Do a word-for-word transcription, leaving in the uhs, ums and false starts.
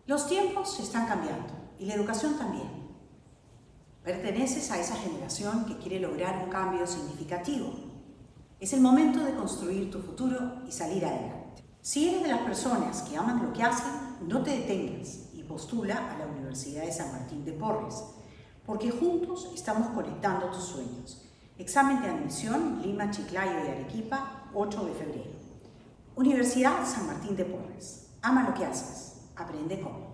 Los tiempos están cambiando y la educación también. Perteneces a esa generación que quiere lograr un cambio significativo. Es el momento de construir tu futuro y salir adelante. Si eres de las personas que aman lo que hacen, no te detengas y postula a la Universidad de San Martín de Porres, porque juntos estamos conectando tus sueños. Examen de admisión Lima, Chiclayo y Arequipa, ocho de febrero. Universidad San Martín de Porres. Ama lo que haces. Aprende cómo.